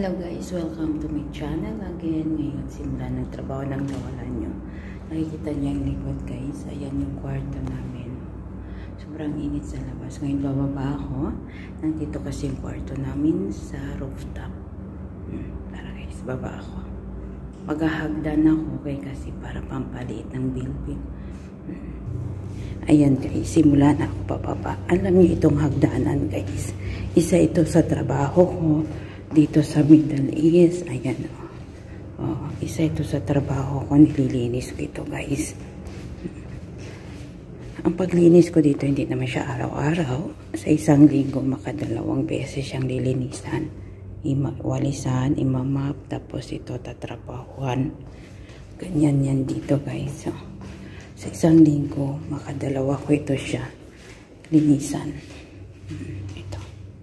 Hello guys, welcome to my channel again. Ngayon, simula ng trabaho ng nawalan nyo. Nakikita niyo yung likod guys. Ayan yung kwarto namin. Sobrang init sa labas. Ngayon bababa ako. Nandito kasi yung kwarto namin sa rooftop. Tara guys, baba ako. Maghahagdan ako kasi para pampaliit ng building. Ayan guys, simula na ako bababa. Alam niyo itong hagdanan guys. Isa ito sa trabaho ko. Dito sa Middle East, ayan isa ito sa trabaho ko, nililinis ko ito guys. Ang paglinis ko dito, hindi naman siya araw-araw. Sa isang linggo, makadalawang beses siyang lilinisan. Walisan, imamap, tapos ito tatrabahuan. Ganyan yan dito guys. So, sa isang linggo, makadalawa ko ito siya linisan. Ito.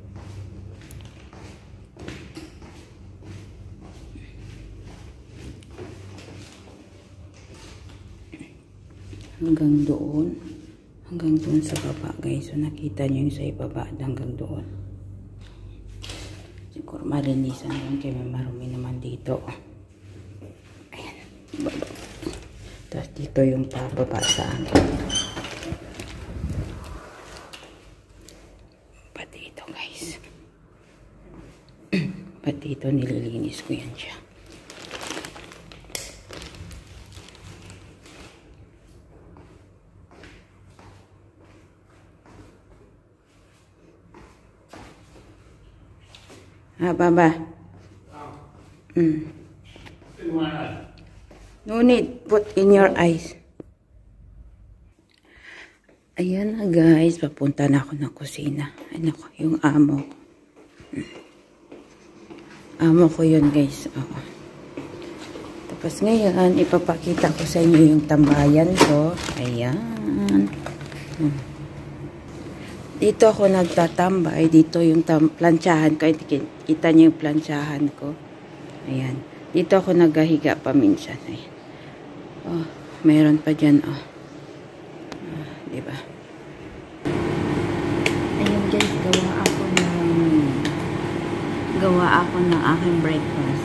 Hanggang doon sa baba guys. So nakita nyo yung sa ibaba hanggang doon. Siguro malinisan lang kaya may marumi naman dito. Ayan, baba. Tapos dito yung pababa sa akin. Pati ito guys. Pati ito nililinis ko yan siya. Baba. No need. Put in your eyes. Ayan na guys. Papunta na ako ng kusina. Ano ko, yung amo. Amo ko yun guys. Tapos ngayon, ipapakita ko sa inyo yung tambayan ko. Ayan. Dito ako nagtatambay. Dito yung plantsahan ko. Kita niyo yung plantsahan ko. Ayan. Dito ako naghahiga paminsan. Ayan. Oh, mayroon pa dyan. Oh. Diba? Ayan guys. Gawa ako ng aking breakfast.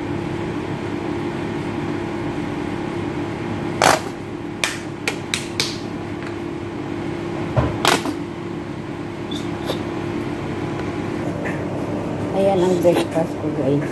Ayan ang breakfast ko guys.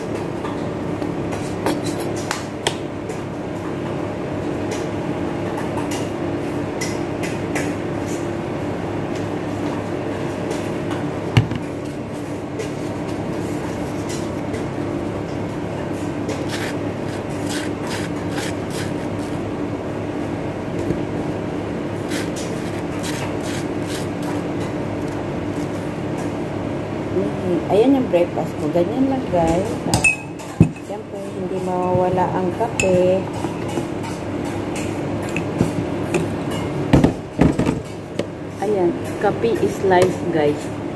Ayan yung breakfast ko. Ganyan lang guys. Siyempre, hindi mawawala ang kape. Ayan. Kape is life guys.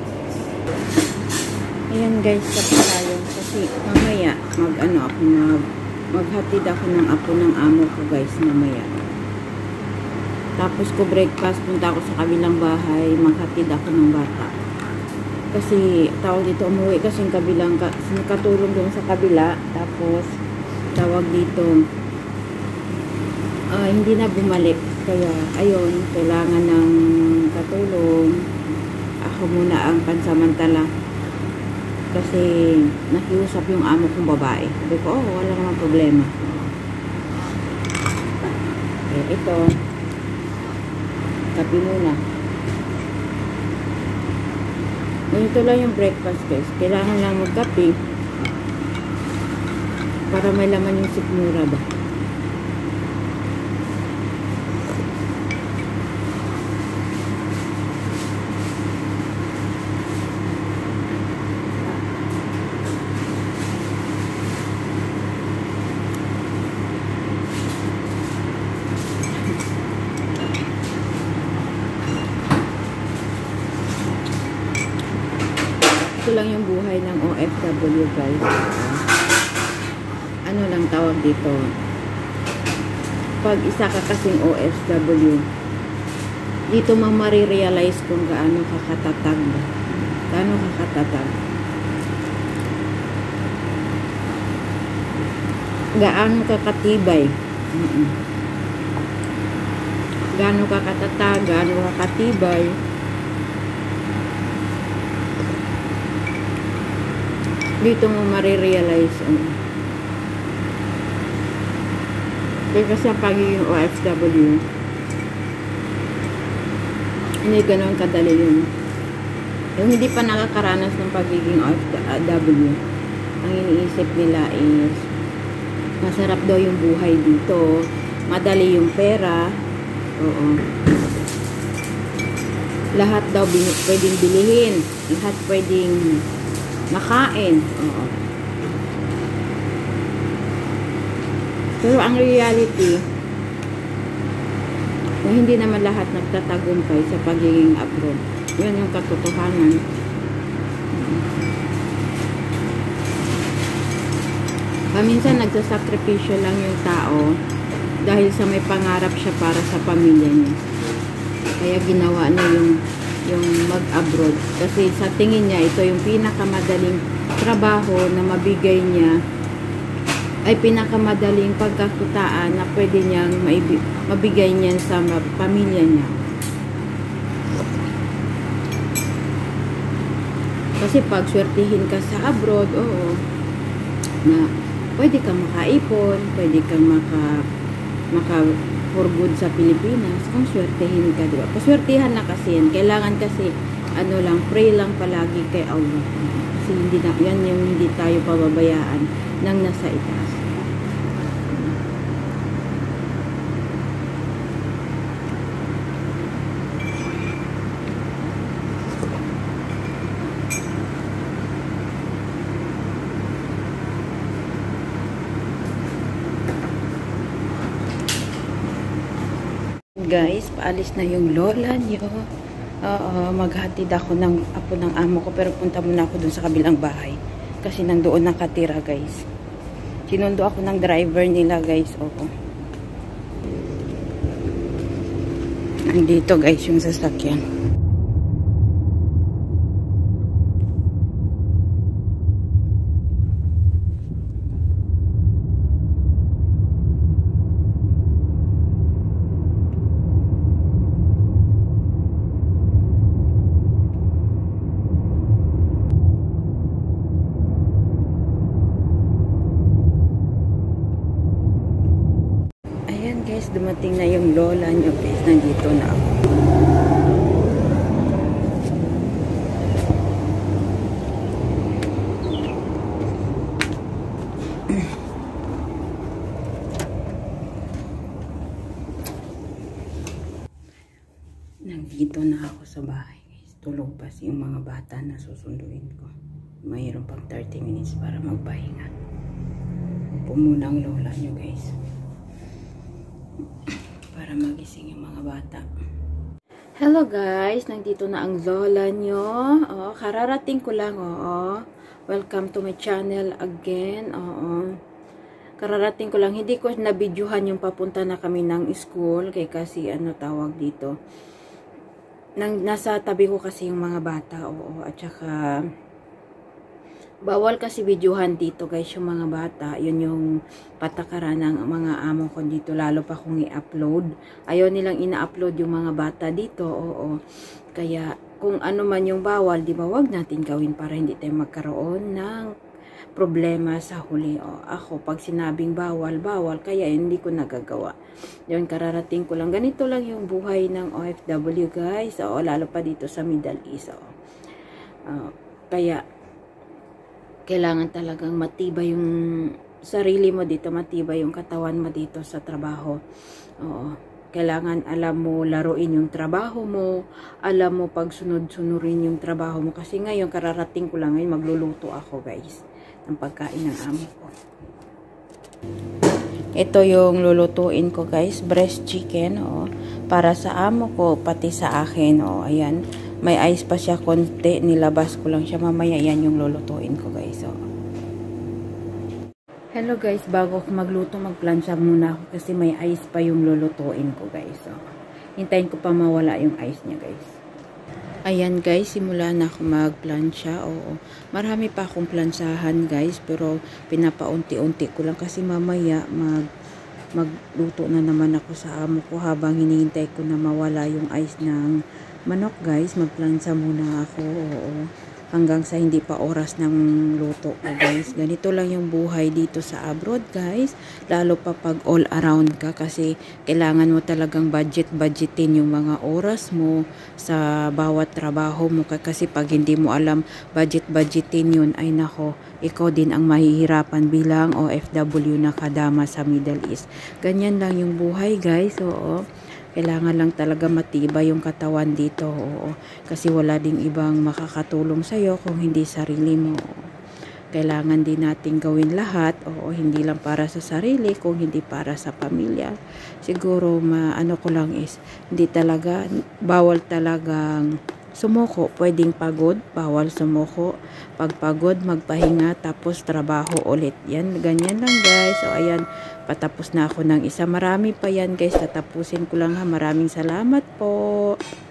Ayan guys. Kape tayo. Kasi mamaya maghatid ako ng apo ng amo ko guys mamaya. Tapos ko breakfast. Punta ako sa kabilang bahay. Maghatid ako ng bata. Kasi tawag dito umuwi kasi yung kabilang katulong doon sa kabila, tapos tawag dito hindi na bumalik, kaya ayun, kailangan ng katulong. Ako muna ang pansamantala kasi nakiusap yung amo kong babae. Sabi ko, wala namang problema. Ito kape muna. Ito lang yung breakfast guys. Kailangan lang magkape para may laman yung sikmura ba. Ito lang yung buhay ng OFW guys. Ano lang tawag dito? Pag isa ka kasing OFW, dito marirealize kung gaano kakatatag. Gaano kakatatag. gaano ka katibay. Gaano ka katatag, gaano ka katibay. Dito mo marirealize. Kasi ang pagiging OFW, hindi ganoon kadali yun. Yung hindi pa nakakaranas ng pagiging OFW, ang iniisip nila is masarap daw yung buhay dito, madali yung pera, oo. Lahat daw pwedeng bilihin, lahat pwedeng makain, oo. Pero ang reality, na hindi naman lahat nagtatagumpay sa pagiging abroad. Yun yung katotohanan. Paminsan nagsasakripisyo lang yung tao dahil sa may pangarap siya para sa pamilya niya. Kaya ginawa niya yung mag-abroad. Kasi sa tingin niya, ito yung pinakamadaling trabaho na mabigay niya, ay pinakamadaling pagkakitaan na pwede niyang mabigay niya sa pamilya niya. Kasi pag swertihin ka sa abroad, oo, na pwede kang makaipon, pwede kang maka for good sa Pilipinas, kung swertihin ka, diba? Paswertihan na kasi yan. Kailangan kasi, ano lang, pray lang palagi kay Allah. Kasi hindi na, yan yung hindi tayo pababayaan ng nasa itaas. Guys, paalis na yung lola niyo. Oo, maghatid ako ng apo ng amo ko, pero punta muna ako dun sa kabilang bahay kasi nandoon nakatira, guys. Sinundo ako ng driver nila, guys. Oo. Nandito, guys, yung sasakyan. Guys, dumating na yung lola nyo, guys. Nandito na ako. Nandito na ako sa bahay, guys. Tulog pa yung mga bata na susunduin ko. Mayroon pang 30 minutes para magpahinga. Upo muna ang lola nyo, guys, para magising yung mga bata. Hello guys, nandito na ang lola nyo. Oh, kararating ko lang. Oh. Welcome to my channel again. Oh. Kararating ko lang. Hindi ko na-videohan yung papunta na kami ng school. Kaya kasi ano tawag dito. Nasa tabi ko kasi yung mga bata. Oo. At saka bawal kasi videohan dito, guys, yung mga bata. Yun yung patakaran ng mga amo ko dito, lalo pa kung i-upload. Ayaw nilang ina-upload yung mga bata dito, oo. Kaya kung ano man yung bawal, di ba, wag natin gawin para hindi tayo magkaroon ng problema sa huli. O, ako, pag sinabing bawal, bawal. Kaya hindi ko nagagawa. Yun, kararating ko lang. Ganito lang yung buhay ng OFW, guys. O, lalo pa dito sa Middle East. Kaya kailangan talagang matibay yung sarili mo dito, matibay yung katawan mo dito sa trabaho. Oo. Kailangan alam mo laruin yung trabaho mo, alam mo pagsunod-sunurin yung trabaho mo. Kasi ngayon, kararating ko lang ngayon, magluluto ako, guys, ng pagkain ng amo ko. Ito yung lulutuin ko, guys, breast chicken, oo, para sa amo ko, pati sa akin, oo, ayan. May ice pa siya konti, nilabas ko lang siya mamaya. Yan yung lulutuin ko, guys. So, hello guys, bago ako magluto, magplansya muna ako kasi may ice pa yung lulutuin ko, guys. So, hintayin ko pa mawala yung ice niya, guys. Ayan guys, simula na ako magplansya. Oo, marami pa akong plansahan guys, pero pinapaunti-unti ko lang kasi mamaya magluto na naman ako sa amo ko habang hinihintay ko na mawala yung ice ng manok guys. Magplansa muna ako. Oo. Hanggang sa hindi pa oras ng luto ko guys. Ganito lang yung buhay dito sa abroad guys. Lalo pa pag all around ka kasi kailangan mo talagang budgetin yung mga oras mo sa bawat trabaho mo. Kasi pag hindi mo alam budgetin yun, ay nako, ikaw din ang mahihirapan bilang OFW na kadama sa Middle East. Ganyan lang yung buhay guys. Oo. Kailangan lang talaga matibay yung katawan dito. Oo. Kasi wala ding ibang makakatulong sa'yo kung hindi sarili mo. Kailangan din natin gawin lahat. Oo, hindi lang para sa sarili, kung hindi para sa pamilya. Siguro, ano ko lang is, hindi talaga, bawal talagang sumuko. Pwedeng pagod, bawal sumuko. Pag pagod, magpahinga, tapos trabaho ulit. Yan, ganyan lang guys. So, ayan, patapos na ako ng isa. Marami pa yan guys, tatapusin ko lang ha. Maraming salamat po.